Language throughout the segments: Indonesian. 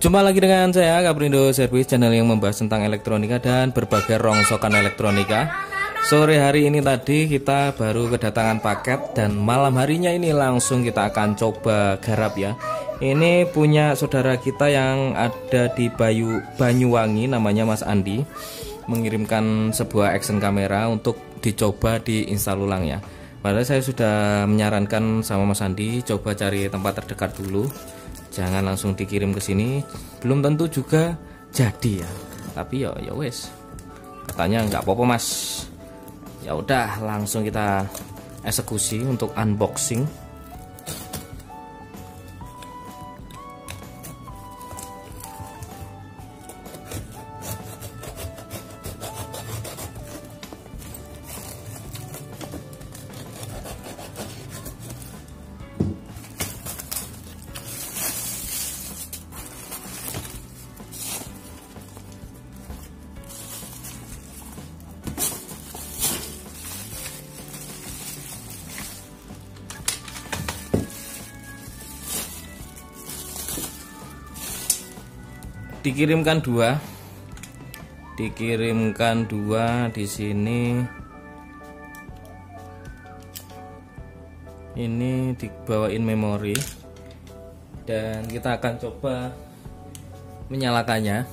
Jumpa lagi dengan saya Kaprindo Service, channel yang membahas tentang elektronika dan berbagai rongsokan elektronika. Sore hari ini tadi kita baru kedatangan paket dan malam harinya ini langsung kita akan coba garap ya. Ini punya saudara kita yang ada di Banyuwangi, namanya Mas Andi, mengirimkan sebuah action kamera untuk dicoba diinstal ulang ya. Padahal saya sudah menyarankan sama Mas Andi coba cari tempat terdekat dulu. Jangan langsung dikirim ke sini, belum tentu juga jadi ya. Tapi ya wes. Katanya nggak apa-apa Mas. Ya udah, langsung kita eksekusi untuk unboxing. Dikirimkan dua di sini. Ini dibawain memori dan kita akan coba menyalakannya.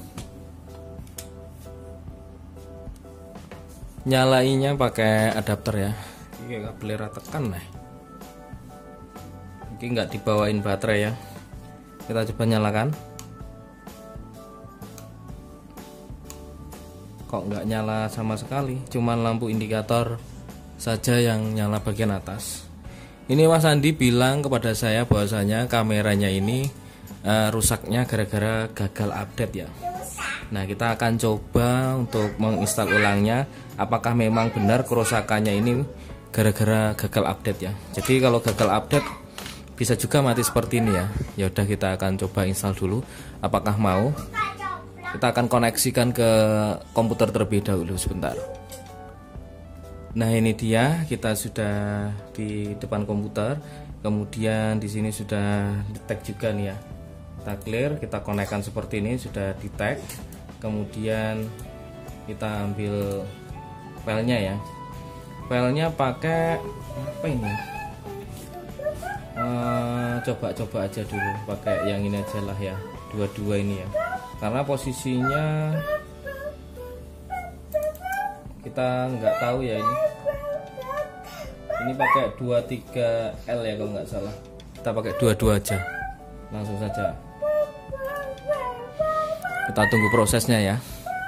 Nyalainnya pakai adapter ya. Ini kabel tekan nih. Ini nggak dibawain baterai ya. Kita coba nyalakan. Kok nggak nyala sama sekali, cuman lampu indikator saja yang nyala bagian atas. Ini Mas Andi bilang kepada saya bahwasanya kameranya ini rusaknya gara-gara gagal update ya. Nah, kita akan coba untuk menginstal ulangnya, apakah memang benar kerusakannya ini gara-gara gagal update ya. Jadi kalau gagal update bisa juga mati seperti ini ya. Ya udah, kita akan coba install dulu. Apakah mau? Kita akan koneksikan ke komputer terlebih dahulu sebentar. Nah, ini dia, kita sudah di depan komputer. Kemudian di sini sudah di tag juga nih ya. Kita clear, kita konekkan seperti ini, sudah di tag. Kemudian kita ambil filenya ya. Filenya pakai apa ini? Coba aja dulu, pakai yang ini aja lah ya. Dua-dua ini ya. Karena posisinya kita nggak tahu ya ini. Ini pakai 23L ya kalau nggak salah. Kita pakai 22 aja. Langsung saja. Kita tunggu prosesnya ya.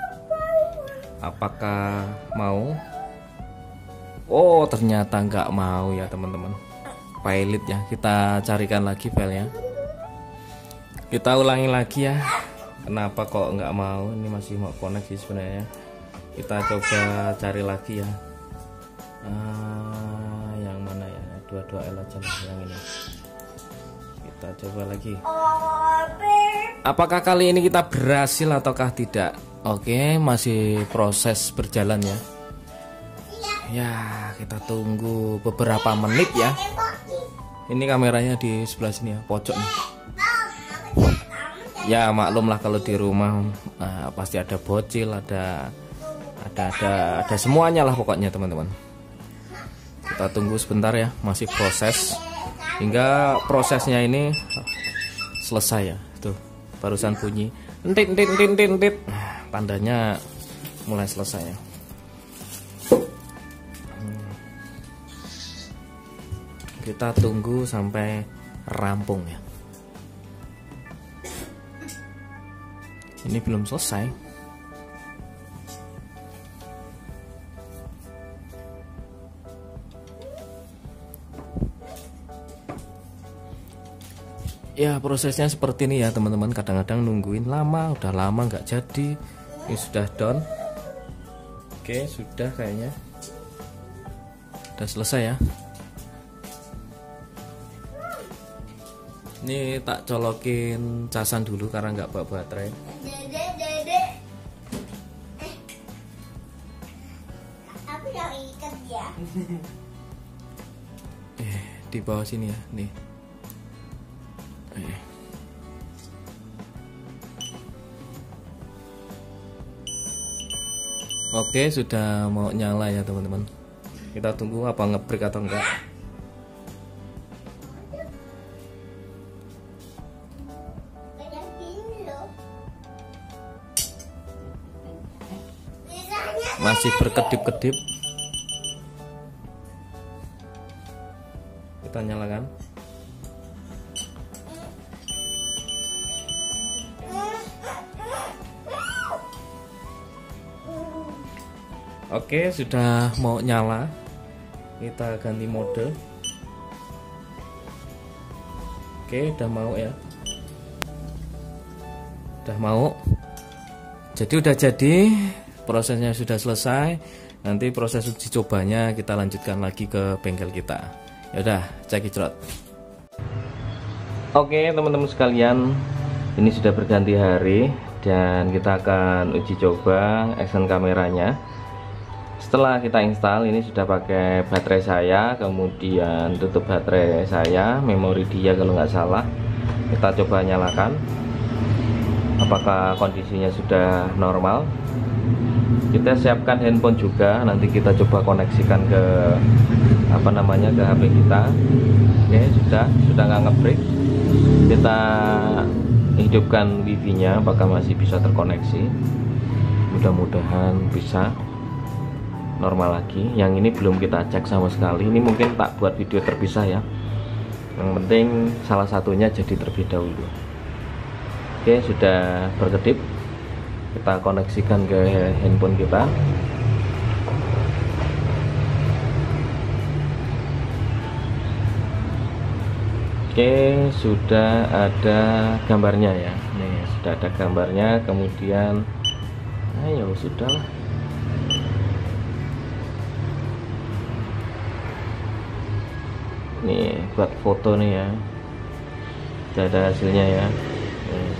Apakah mau? Oh, ternyata nggak mau ya teman-teman. Pilot ya. Kita carikan lagi filenya. Kita ulangi lagi ya. Kenapa kok nggak mau? Ini masih mau connect sih sebenarnya. Kita coba cari lagi ya. Yang mana ya? 22L aja lah, yang ini. Kita coba lagi. Apakah kali ini kita berhasil ataukah tidak? Oke, masih proses berjalan ya. Ya, kita tunggu beberapa menit ya. Ini kameranya di sebelah sini ya, pojok nih. Ya maklum lah kalau di rumah pasti ada bocil, ada semuanya lah pokoknya teman-teman. Kita tunggu sebentar ya, masih proses hingga prosesnya ini selesai ya. Tuh barusan bunyi entit, tandanya mulai selesai ya. Kita tunggu sampai rampung ya. Ini belum selesai. Ya, prosesnya seperti ini ya teman-teman. Kadang-kadang nungguin lama, udah lama nggak jadi. Ini sudah done. Oke, sudah kayaknya. Udah selesai ya. Ini tak colokin casan dulu karena nggak bawa baterai. Aku yang ikat ya. Di bawah sini ya, nih. Oke, sudah mau nyala ya teman-teman. Kita tunggu apa ngebreak atau enggak. Kayak gini loh. Bisanya Masih berkedip-kedip. Kita nyalakan. Oke, sudah mau nyala. Kita ganti mode. Oke, udah mau ya. Udah mau. Jadi udah jadi, prosesnya sudah selesai. Nanti proses uji cobanya kita lanjutkan lagi ke bengkel kita. Ya udah, cekicrot. Oke, teman-teman sekalian, ini sudah berganti hari dan kita akan uji coba action kameranya. Setelah kita install, ini sudah pakai baterai saya, kemudian tutup baterai saya, memori dia kalau nggak salah. Kita coba nyalakan, apakah kondisinya sudah normal. Kita siapkan handphone juga, nanti kita coba koneksikan ke ke HP kita. Oke, sudah nggak ngebreak. Kita hidupkan wifi nya, apakah masih bisa terkoneksi. Mudah-mudahan bisa normal lagi. Yang ini belum kita cek sama sekali. Ini mungkin tak buat video terpisah ya. Yang penting salah satunya jadi terlebih dahulu. Oke, sudah berkedip. Kita koneksikan ke handphone kita. Oke, sudah ada gambarnya ya. Nih, sudah ada gambarnya. Kemudian ayo sudahlah. Nih buat foto nih ya, sudah ada hasilnya ya. Nih.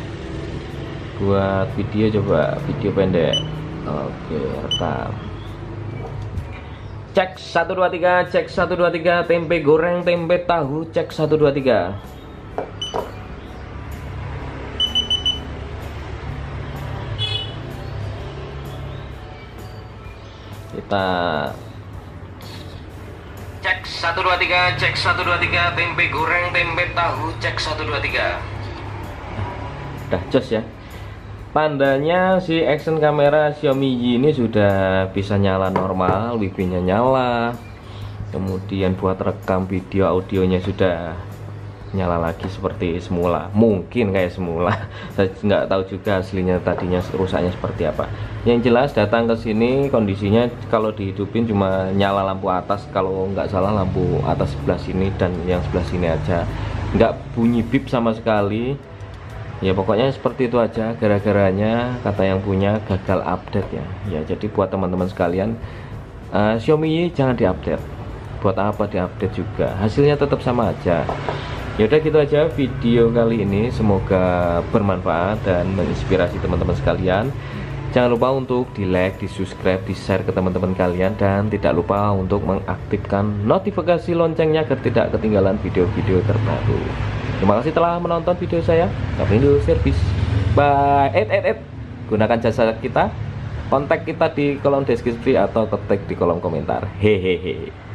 Buat video, coba video pendek. Oke, rekam. Cek 1 2 3, cek 1 2 3, tempe goreng, tempe tahu, cek 1 2 3. Kita cek 1 2 3, cek 1 2 3, tempe goreng, tempe tahu, cek 1 2 3. Udah jos ya. Tandanya si action kamera Xiaomi Y ini sudah bisa nyala normal, wifi-nya nyala. Kemudian buat rekam video audionya sudah nyala lagi seperti semula. Mungkin kayak semula. Saya nggak tahu juga aslinya tadinya rusaknya seperti apa. Yang jelas datang ke sini kondisinya kalau dihidupin cuma nyala lampu atas, kalau nggak salah lampu atas sebelah sini dan yang sebelah sini aja. Nggak bunyi bip sama sekali. Ya pokoknya seperti itu aja, gara-garanya kata yang punya gagal update ya. Ya jadi buat teman-teman sekalian, Xiaomi Y jangan diupdate. Buat apa diupdate juga, hasilnya tetap sama aja. Ya udah gitu aja video kali ini, semoga bermanfaat dan menginspirasi teman-teman sekalian. Jangan lupa untuk di like, di subscribe, di share ke teman-teman kalian, dan tidak lupa untuk mengaktifkan notifikasi loncengnya agar tidak ketinggalan video-video terbaru. Terima kasih telah menonton video saya. Kaprindo Service. Bye. Gunakan jasa kita. Kontak kita di kolom deskripsi atau ketik di kolom komentar. Hehehe.